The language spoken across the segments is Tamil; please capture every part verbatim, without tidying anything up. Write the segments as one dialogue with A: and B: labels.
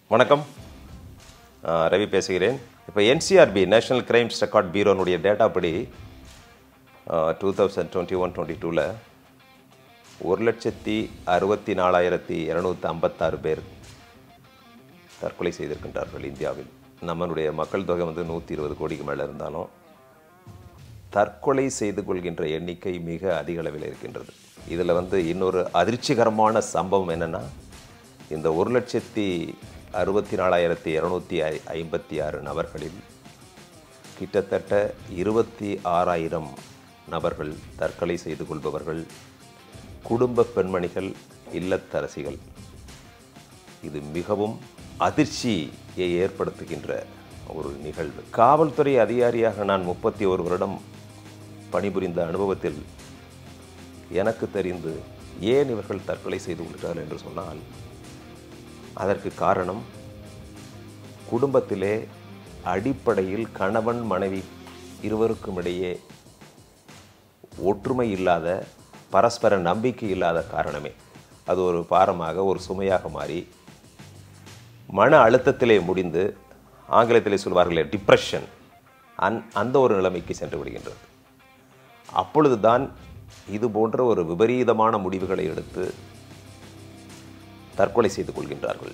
A: வணக்கம், ரவி பேசுகிறேன். இப்போ என்சிஆர்பி நேஷனல் கிரைம்ஸ் ரெக்கார்ட் பியூரோனுடைய டேட்டா படி two thousand twenty one twenty டூவில் ஒரு லட்சத்தி அறுபத்தி நாலாயிரத்தி இரநூத்தி ஐம்பத்தாறு பேர் தற்கொலை செய்திருக்கின்றார்கள் இந்தியாவில். நம்மளுடைய மக்கள் தொகை வந்து நூற்றி இருபது கோடிக்கு மேலே இருந்தாலும் தற்கொலை செய்து கொள்கின்ற எண்ணிக்கை மிக அதிக அளவில் இருக்கின்றது. இதில் வந்து இன்னொரு அதிர்ச்சிகரமான சம்பவம் என்னென்னா, இந்த ஒரு லட்சத்தி அறுபத்தி நாலாயிரத்தி இரநூத்தி ஐ ஐம்பத்தி ஆறு நபர்களில் கிட்டத்தட்ட இருபத்தி ஆறாயிரம் நபர்கள் தற்கொலை செய்து கொள்பவர்கள் குடும்ப பெண்மணிகள், இல்லத்தரசிகள். இது மிகவும் அதிர்ச்சியை ஏற்படுத்துகின்ற ஒரு நிகழ்வு. காவல்துறை அதிகாரியாக நான் முப்பத்தி ஒரு வருடம் பணிபுரிந்த அனுபவத்தில் எனக்கு தெரிந்து ஏன் இவர்கள் தற்கொலை செய்து கொள்கிறார்கள் என்று சொன்னால், அதற்கு காரணம் குடும்பத்திலே அடிப்படையில் கணவன் மனைவி இருவருக்கும் இடையே ஒற்றுமை இல்லாத, பரஸ்பர நம்பிக்கை இல்லாத காரணமே. அது ஒரு பாரமாக, ஒரு சுமையாக மாறி மன அழுத்தத்திலே முடிந்து, ஆங்கிலத்திலே சொல்வார்களே டிப்ரெஷன், அந் அந்த ஒரு நிலைமைக்கு சென்று விடுகின்றது. அப்பொழுதுதான் இது போன்ற ஒரு விபரீதமான முடிவுகளை எடுத்து தற்கொலை செய்து கொள்கின்றார்கள்.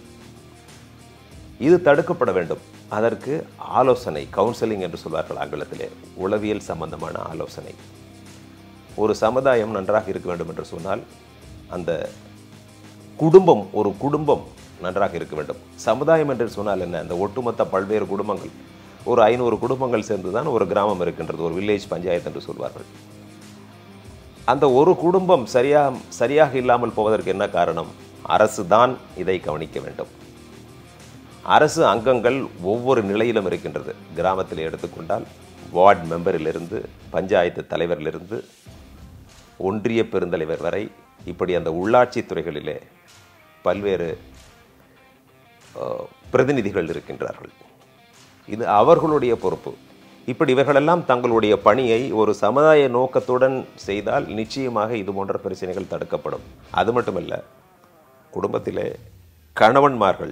A: இது தடுக்கப்பட வேண்டும். அதற்கு ஆலோசனை, கவுன்சிலிங் என்று சொல்வார்கள் ஆங்கிலத்திலே, உளவியல் சம்பந்தமான ஆலோசனை. ஒரு சமுதாயம் நன்றாக இருக்க வேண்டும் என்று சொன்னால் அந்த குடும்பம், ஒரு குடும்பம் நன்றாக இருக்க வேண்டும். சமுதாயம் என்று சொன்னால் என்ன? அந்த ஒட்டுமொத்த பல்வேறு குடும்பங்கள், ஒரு ஐநூறு குடும்பங்கள் சேர்ந்து தான் ஒரு கிராமம் இருக்கின்றது, ஒரு வில்லேஜ் பஞ்சாயத்து என்று சொல்வார்கள். அந்த ஒரு குடும்பம் சரியா சரியாக இல்லாமல் போவதற்கு என்ன காரணம்? அரசு தான் இதை கவனிக்க வேண்டும். அரசு அங்கங்கள் ஒவ்வொரு நிலையிலும் இருக்கின்றது. கிராமத்தில் எடுத்துக்கொண்டால் வார்டு மெம்பரிலிருந்து, பஞ்சாயத்து தலைவரிலிருந்து, ஒன்றிய பெருந்தலைவர் வரை, இப்படி அந்த உள்ளாட்சி துறைகளிலே பல்வேறு பிரதிநிதிகள் இருக்கின்றார்கள். இது அவர்களுடைய பொறுப்பு. இப்படி இவர்களெல்லாம் தங்களுடைய பணியை ஒரு சமுதாய நோக்கத்துடன் செய்தால் நிச்சயமாக இது போன்ற பிரச்சனைகள் தடுக்கப்படும். அது மட்டுமல்ல, குடும்பத்திலே கணவன்மார்கள்,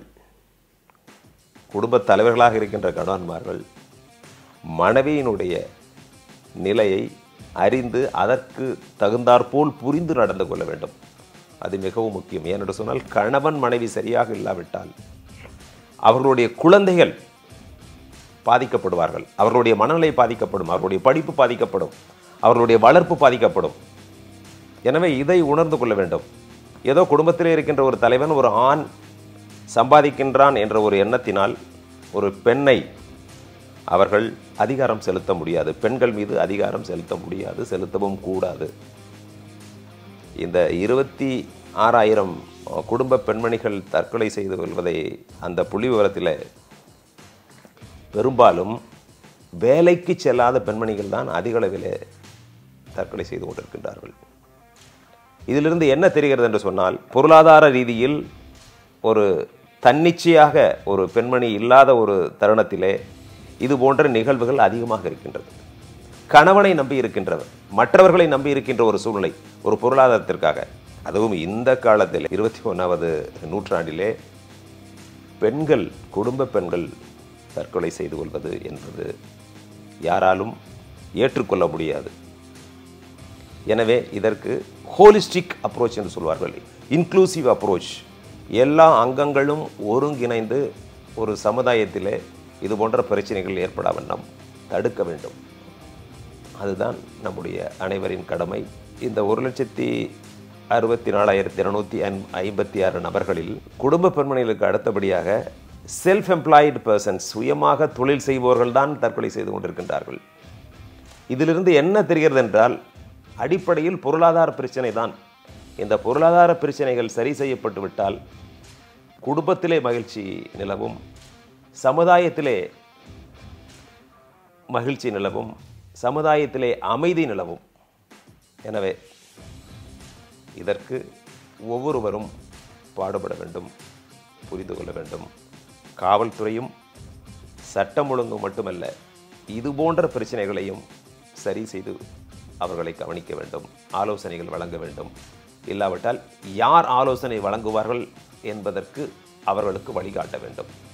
A: குடும்பத் தலைவர்களாக இருக்கின்ற கணவன்மார்கள் மனைவியினுடைய நிலையை அறிந்து அதற்கு தகுந்தாற்போல் புரிந்து நடந்து கொள்ள வேண்டும். அது மிகவும் முக்கியம். ஏனென்று சொன்னால், கணவன் மனைவி சரியாக இல்லாவிட்டால் அவர்களுடைய குழந்தைகள் பாதிக்கப்படுவார்கள், அவர்களுடைய மனநிலை பாதிக்கப்படும், அவர்களுடைய படிப்பு பாதிக்கப்படும், அவர்களுடைய வளர்ப்பு பாதிக்கப்படும். எனவே இதை உணர்ந்து கொள்ள வேண்டும். ஏதோ குடும்பத்திலே இருக்கின்ற ஒரு தலைவன், ஒரு ஆண் சம்பாதிக்கின்றான் என்ற ஒரு எண்ணத்தினால் ஒரு பெண்ணை அவர்கள் அதிகாரம் செலுத்த முடியாது. பெண்கள் மீது அதிகாரம் செலுத்த முடியாது, செலுத்தவும் கூடாது. இந்த இருபத்தி ஆறாயிரம் குடும்ப பெண்மணிகள் தற்கொலை செய்து கொள்வதை அந்த புள்ளி விவரத்தில் பெரும்பாலும் வேலைக்கு செல்லாத பெண்மணிகள் தான் அதிக அளவில் தற்கொலை செய்து கொண்டிருக்கின்றார்கள். இதிலிருந்து என்ன தெரிகிறது என்று சொன்னால், பொருளாதார ரீதியில் ஒரு தன்னிச்சையாக ஒரு பெண்மணி இல்லாத ஒரு தருணத்திலே இது போன்ற நிகழ்வுகள் அதிகமாக இருக்கின்றது. கணவனை நம்பி இருக்கின்றவர், மற்றவர்களை நம்பி இருக்கின்ற ஒரு சூழ்நிலை, ஒரு பொருளாதாரத்திற்காக. அதுவும் இந்த காலத்தில் இருபத்தி ஒன்றாவது நூற்றாண்டிலே பெண்கள், குடும்ப பெண்கள் தற்கொலை செய்து கொள்வது என்பது யாராலும் ஏற்றுக்கொள்ள முடியாது. எனவே இதற்கு ஹோலிஸ்டிக் அப்ரோச் என்று சொல்வார்கள், இன்க்ளூசிவ் அப்ரோச். எல்லா அங்கங்களும் ஒருங்கிணைந்து ஒரு சமுதாயத்திலே இது போன்ற பிரச்சனைகள் ஏற்படாமல் நாம் தடுக்க வேண்டும். அதுதான் நம்முடைய அனைவரின் கடமை. இந்த ஒரு லட்சத்தி அறுபத்தி நாலாயிரத்தி இருநூத்தி ஐம்பத்தி ஆறு நபர்களில் குடும்ப பெண்மணிகளுக்கு அடுத்தபடியாக செல்ஃப் எம்ப்ளாய்டு பர்சன்ஸ், சுயமாக தொழில் செய்பவர்கள் தான் தற்கொலை செய்து கொண்டிருக்கின்றார்கள். இதிலிருந்து என்ன தெரிகிறது என்றால், அடிப்படையில் பொருளாதார பிரச்சனை தான். இந்த பொருளாதார பிரச்சனைகள் சரி செய்யப்பட்டு விட்டால் குடும்பத்திலே மகிழ்ச்சி நிலவும், சமுதாயத்திலே மகிழ்ச்சி நிலவும், சமுதாயத்திலே அமைதி நிலவும். எனவே இதற்கு ஒவ்வொருவரும் பாடுபட வேண்டும், புரிந்து கொள்ள வேண்டும். காவல்துறையும் சட்டம் ஒழுங்கு மட்டுமல்ல, இது போன்ற பிரச்சனைகளையும் சரி செய்து அவர்களை கவனிக்க வேண்டும், ஆலோசனைகள் வழங்க வேண்டும். இல்லாவிட்டால் யார் ஆலோசனை வழங்குவார்கள் என்பதற்கு அவர்களுக்கு வழிகாட்ட வேண்டும்.